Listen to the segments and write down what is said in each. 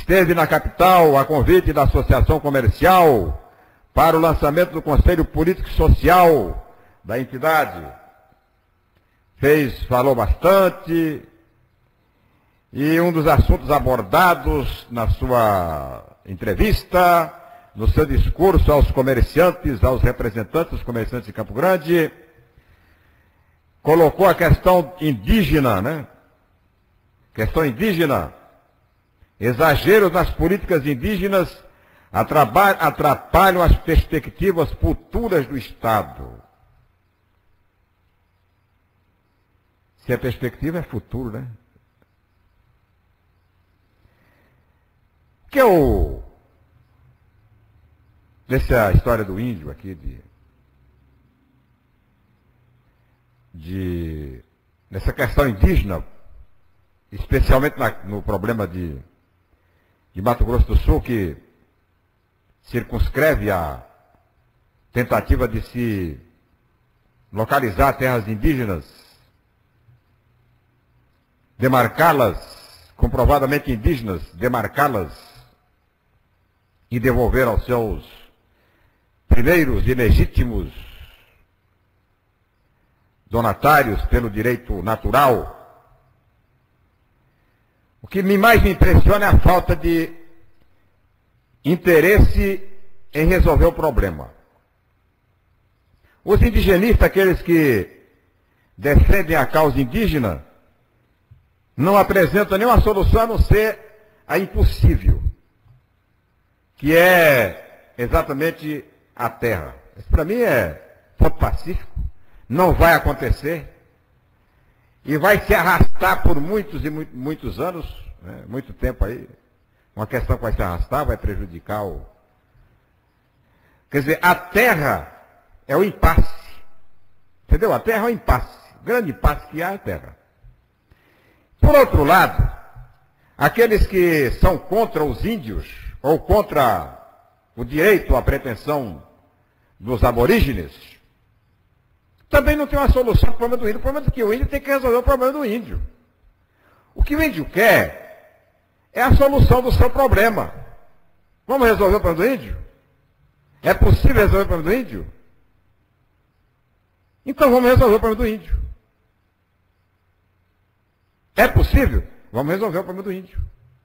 esteve na capital a convite da Associação Comercial para o lançamento do Conselho Político e Social da entidade. Falou bastante, e um dos assuntos abordados na sua entrevista, no seu discurso aos comerciantes, aos representantes dos comerciantes de Campo Grande, colocou a questão indígena, né? Questão indígena. Exageros nas políticas indígenas atrapalham as perspectivas futuras do Estado. Se a perspectiva é futuro, né? Que é dessa história do índio aqui, nessa questão indígena, especialmente no problema de Mato Grosso do Sul, que circunscreve a tentativa de se localizar terras indígenas, demarcá-las, comprovadamente indígenas, demarcá-las e devolver aos seus primeiros e legítimos donatários pelo direito natural. O que mais me impressiona é a falta de interesse em resolver o problema. Os indigenistas, aqueles que defendem a causa indígena, não apresentam nenhuma solução a não ser a impossível, que é exatamente a terra. Isso para mim é ponto pacífico, não vai acontecer e vai se arrastar por muitos e muitos anos, né, muito tempo aí. Uma questão que vai se arrastar, vai prejudicar o... Quer dizer, a terra é o impasse, entendeu? A terra é o impasse, o grande impasse que há é a terra. Por outro lado, aqueles que são contra os índios, ou contra o direito à pretensão dos aborígenes, também não tem uma solução para o problema do índio. O problema é que o índio tem que resolver o problema do índio. O que o índio quer é a solução do seu problema. Vamos resolver o problema do índio? É possível resolver o problema do índio? Então vamos resolver o problema do índio. É possível? Vamos resolver o problema do índio.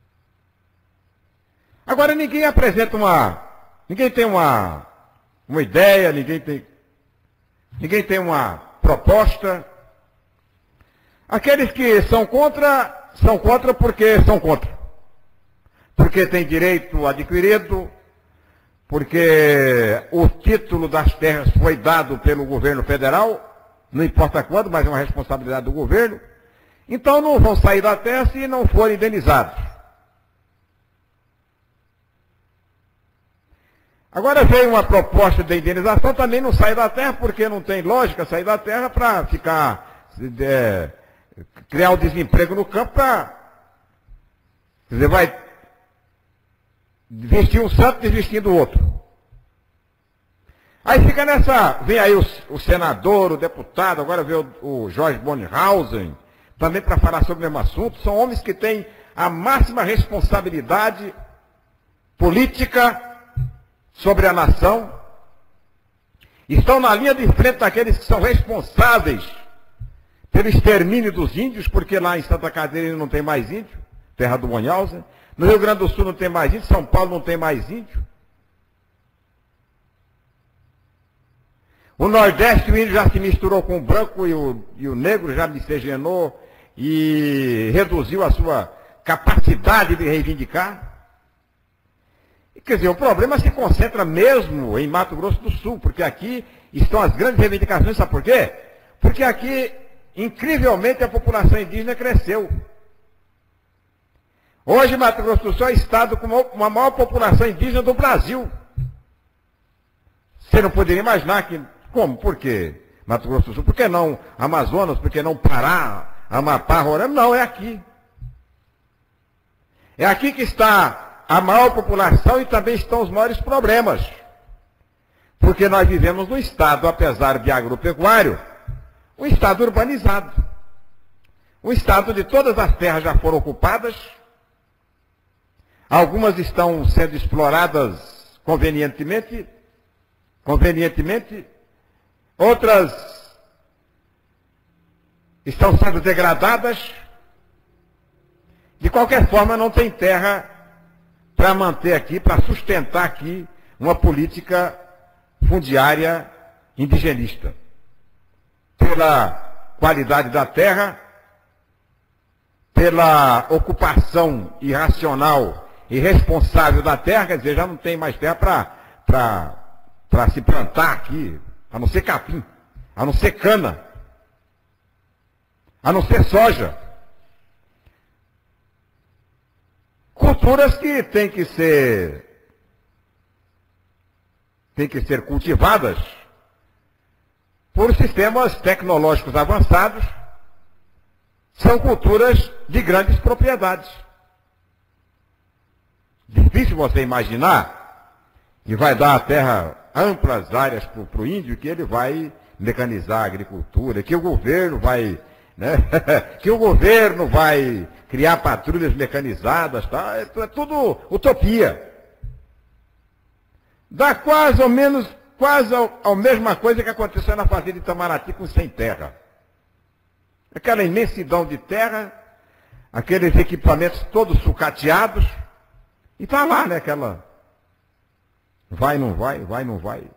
Agora ninguém apresenta ninguém tem uma ideia, ninguém tem uma proposta. Aqueles que são contra porque são contra. Porque tem direito adquirido, porque o título das terras foi dado pelo governo federal, não importa quando, mas é uma responsabilidade do governo. Então não vão sair da terra se não forem indenizados. Agora veio uma proposta de indenização, também não sai da terra, porque não tem lógica sair da terra para criar o desemprego no campo quer dizer, vai vestir um santo desvestindo o outro. Aí fica vem aí o senador, o deputado, agora veio o Jorge Bonhausen, também para falar sobre o mesmo assunto. São homens que têm a máxima responsabilidade política sobre a nação, estão na linha de frente daqueles que são responsáveis pelo extermínio dos índios, porque lá em Santa Catarina não tem mais índio, terra do Bonhausen, no Rio Grande do Sul não tem mais índio, São Paulo não tem mais índio. O Nordeste, o índio já se misturou com o branco e o negro já miscigenou e reduziu a sua capacidade de reivindicar. Quer dizer, o problema se concentra mesmo em Mato Grosso do Sul, porque aqui estão as grandes reivindicações, sabe por quê? Porque aqui, incrivelmente, a população indígena cresceu. Hoje, Mato Grosso do Sul é o estado com a maior população indígena do Brasil. Você não poderia imaginar que... Como? Por quê? Mato Grosso do Sul? Por que não Amazonas? Por que não Pará, Amapá, Roraima? Não, é aqui. É aqui que está a maior população e também estão os maiores problemas. Porque nós vivemos num estado, apesar de agropecuário, um estado urbanizado. Um estado onde todas as terras já foram ocupadas. Algumas estão sendo exploradas convenientemente, outras estão sendo degradadas. De qualquer forma, não tem terra para manter aqui, para sustentar aqui uma política fundiária indigenista. Pela qualidade da terra, pela ocupação irracional e irresponsável da terra, quer dizer, já não tem mais terra para se plantar aqui, a não ser capim, a não ser cana, a não ser soja. Culturas que têm que ser cultivadas por sistemas tecnológicos avançados, são culturas de grandes propriedades. Difícil você imaginar que vai dar a terra amplas áreas para o índio, que ele vai mecanizar a agricultura, que o governo vai, né, que o governo vai criar patrulhas mecanizadas, tá? É tudo utopia. Dá quase a mesma coisa que aconteceu na fazenda de Itamaraty com sem terra. Aquela imensidão de terra, aqueles equipamentos todos sucateados, e está lá, né, aquela vai, não vai, vai, não vai.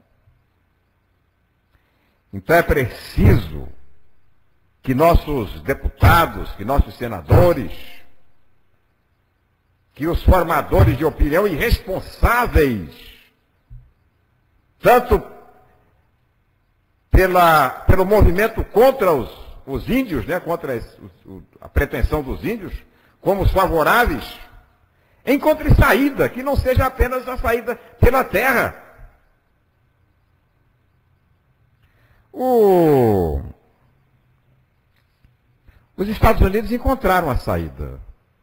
Então é preciso que nossos deputados, que nossos senadores, que os formadores de opinião e responsáveis, tanto pelo movimento contra os índios, né, contra a pretensão dos índios, como os favoráveis, encontrem saída, que não seja apenas a saída pela terra. Os Estados Unidos encontraram a saída.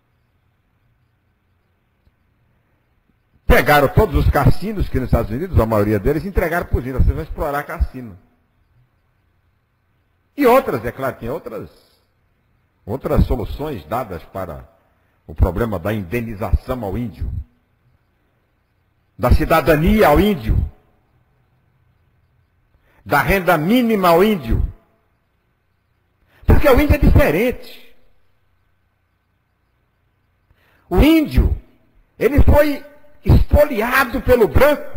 Pegaram todos os cassinos que nos Estados Unidos, a maioria deles, entregaram para os índios. Vocês vão explorar cassino. E outras, é claro, tem outras soluções dadas para o problema da indenização ao índio, da cidadania ao índio, da renda mínima ao índio. Porque o índio é diferente. O índio, ele foi espoliado pelo branco.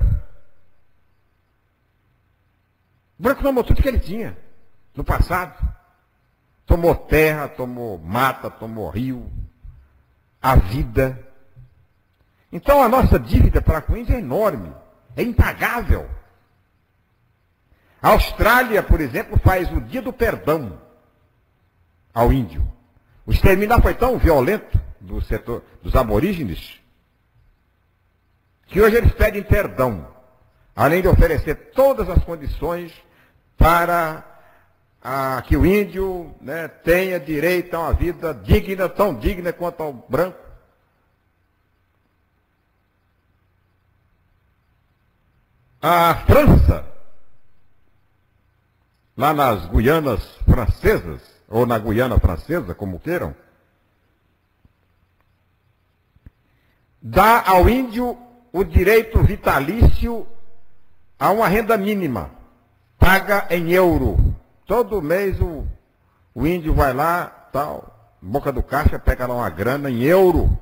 O branco tomou tudo que ele tinha no passado. Tomou terra, tomou mata, tomou rio, a vida. Então a nossa dívida para com o índio é enorme, é impagável. A Austrália, por exemplo, faz o Dia do Perdão ao índio. O exterminar foi tão violento do setor dos aborígenes que hoje eles pedem perdão, além de oferecer todas as condições para que o índio, né, tenha direito a uma vida digna, tão digna quanto ao branco. A França, lá nas Guianas francesas, ou na Guiana francesa, como queiram, dá ao índio o direito vitalício a uma renda mínima, paga em euro. Todo mês o índio vai lá, tal, boca do caixa, pega lá uma grana em euro.